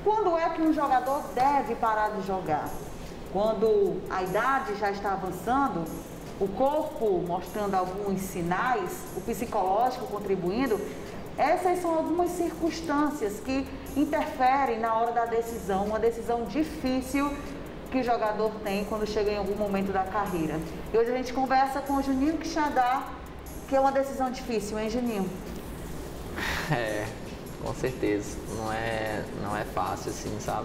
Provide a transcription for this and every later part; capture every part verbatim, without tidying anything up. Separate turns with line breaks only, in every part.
Quando é que um jogador deve parar de jogar? Quando a idade já está avançando, o corpo mostrando alguns sinais, o psicológico contribuindo, essas são algumas circunstâncias que interferem na hora da decisão, uma decisão difícil que o jogador tem quando chega em algum momento da carreira. E hoje a gente conversa com o Juninho Quixadá, que é uma decisão difícil, hein, Juninho?
É, com certeza. Não é, não é fácil, assim, sabe?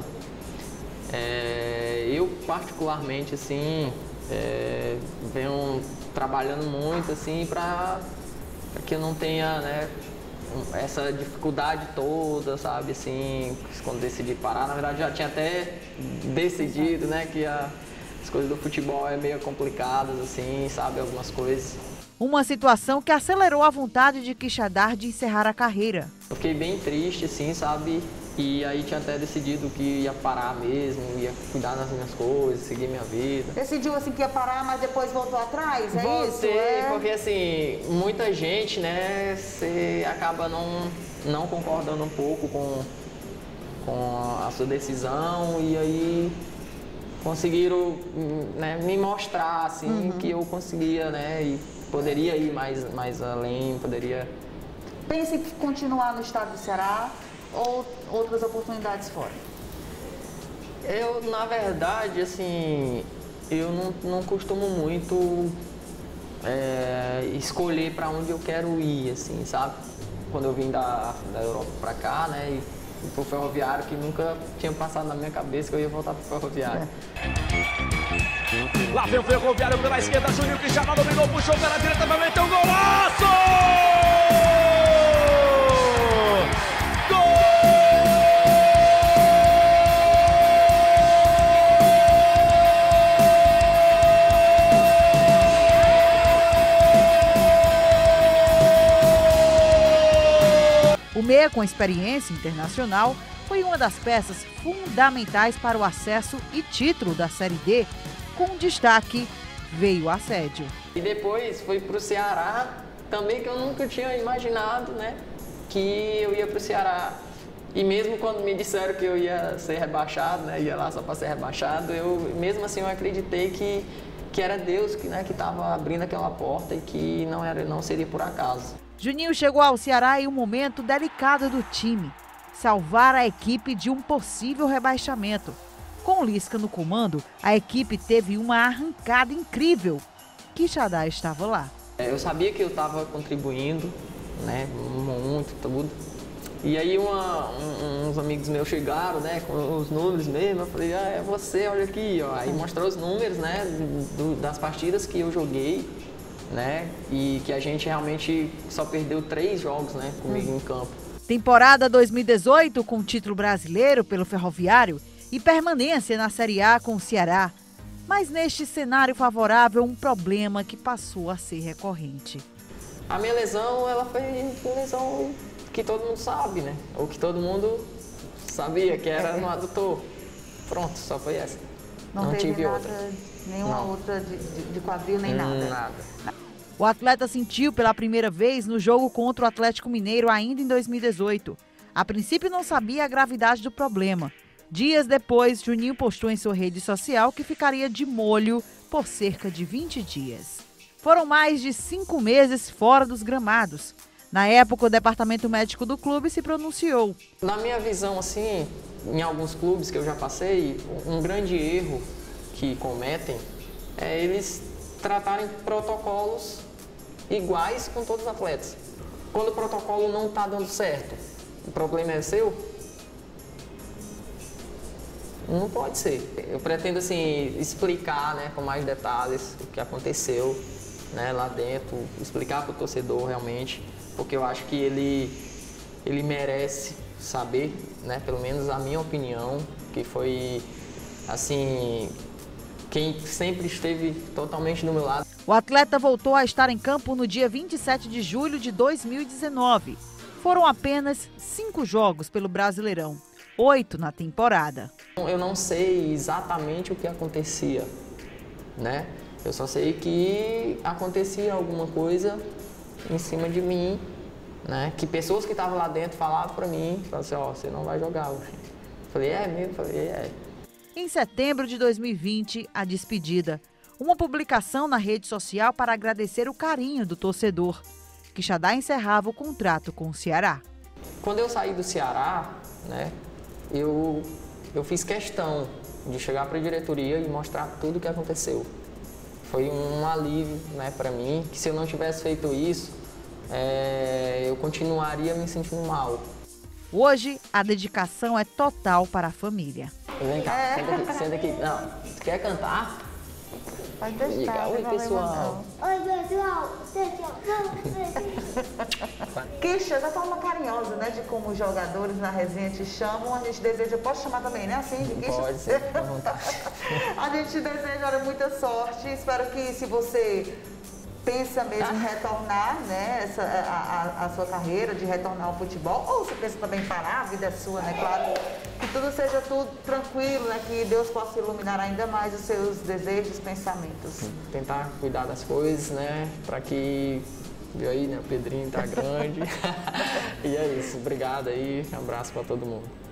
É, eu, particularmente, assim, é, venho trabalhando muito, assim, para que eu não tenha, né, essa dificuldade toda, sabe, assim, quando decidi parar. Na verdade, já tinha até decidido, né, que a, as coisas do futebol é meio complicadas, assim, sabe, algumas coisas.
Uma situação que acelerou a vontade de Quixadá de encerrar a carreira.
Eu fiquei bem triste, assim, sabe? E aí tinha até decidido que ia parar mesmo, ia cuidar das minhas coisas, seguir minha vida.
Decidiu assim que ia parar, mas depois voltou atrás, é
Voltei,
isso? É...
porque assim, muita gente, né, você acaba não, não concordando um pouco com, com a sua decisão e aí conseguiram, né, me mostrar, assim, uhum. que eu conseguia, né, e poderia ir mais, mais além, poderia...
Pensa em continuar no estado do Ceará ou outras oportunidades fora?
Eu, na verdade, assim, eu não, não costumo muito é, escolher para onde eu quero ir, assim, sabe? Quando eu vim da, da Europa para cá, né, e pro Ferroviário, que nunca tinha passado na minha cabeça que eu ia voltar pro Ferroviário.
É. Lá vem o Ferroviário pela esquerda, Juninho Quixadá dominou, puxou pela direita, vai meter um golaço!
O meia, com experiência internacional, foi uma das peças fundamentais para o acesso e título da Série D. Com destaque, veio o assédio.
E depois foi para o Ceará, também que eu nunca tinha imaginado, né, que eu ia para o Ceará. E mesmo quando me disseram que eu ia ser rebaixado, né, ia lá só para ser rebaixado, eu mesmo assim eu acreditei que, que era Deus que né, que estava abrindo aquela porta e que não, era, não seria por acaso.
Juninho chegou ao Ceará em um momento delicado do time. Salvar a equipe de um possível rebaixamento. Com Lisca no comando, a equipe teve uma arrancada incrível. Quixadá estava lá.
Eu sabia que eu estava contribuindo, né, muito, tudo. E aí uma, um, uns amigos meus chegaram, né, com os números mesmo. Eu falei, ah, é você, olha aqui, ó. Aí mostrou os números, né, do, das partidas que eu joguei, né, e que a gente realmente só perdeu três jogos, né, comigo hum. em campo.
Temporada dois mil e dezoito com título brasileiro pelo Ferroviário e permanência na Série A com o Ceará. Mas neste cenário favorável, um problema que passou a ser recorrente.
A minha lesão, ela foi uma lesão que todo mundo sabe, né? Ou que todo mundo sabia, que era no adutor. Pronto, só foi essa.
Não,
Não tive
nada,
outra.
Nenhuma
Não.
outra de, de quadril, nem nada.
Nada.
O atleta sentiu pela primeira vez no jogo contra o Atlético Mineiro ainda em dois mil e dezoito. A princípio não sabia a gravidade do problema. Dias depois, Juninho postou em sua rede social que ficaria de molho por cerca de vinte dias. Foram mais de cinco meses fora dos gramados. Na época, o departamento médico do clube se pronunciou.
Na minha visão, assim, em alguns clubes que eu já passei, um grande erro que cometem é eles tratarem protocolos iguais com todos os atletas. Quando o protocolo não está dando certo, o problema é seu? Não pode ser. Eu pretendo, assim, explicar, né, com mais detalhes o que aconteceu, né, lá dentro, explicar para o torcedor realmente, porque eu acho que ele, ele merece saber, né, pelo menos a minha opinião, que foi, assim, quem sempre esteve totalmente do meu lado.
O atleta voltou a estar em campo no dia vinte e sete de julho de dois mil e dezenove. Foram apenas cinco jogos pelo Brasileirão, oito na temporada.
Eu não sei exatamente o que acontecia, né? Eu só sei que acontecia alguma coisa em cima de mim, né? Que pessoas que estavam lá dentro falavam para mim, falavam assim, ó, oh, você não vai jogar hoje. falei, é mesmo? Eu falei, é.
Em setembro de dois mil e vinte, a despedida. Uma publicação na rede social para agradecer o carinho do torcedor. Quixadá encerrava o contrato com o Ceará.
Quando eu saí do Ceará, né, eu, eu fiz questão de chegar para a diretoria e mostrar tudo o que aconteceu. Foi um alívio, né, para mim, que se eu não tivesse feito isso, é, eu continuaria me sentindo mal.
Hoje, a dedicação é total para a família.
Vem cá, é. senta aqui, senta aqui. Não, quer cantar?
Pode deixar.
Oi, pessoal.
Oi, pessoal.
Quixa, da forma carinhosa, né, de como os jogadores na resenha te chamam, a gente deseja, posso chamar também, né, assim, de Quixa?
Pode ser, à vontade.
A gente deseja, olha, muita sorte, espero que se você pensa mesmo em retornar, né, essa, a, a, a sua carreira, de retornar ao futebol, ou você pensa também em parar, a vida é sua, né, claro, que tudo seja tudo tranquilo, né, que Deus possa iluminar ainda mais os seus desejos, pensamentos.
Tentar cuidar das coisas, né, para que, viu aí, né, o Pedrinho tá grande. E é isso, obrigado aí, um abraço para todo mundo.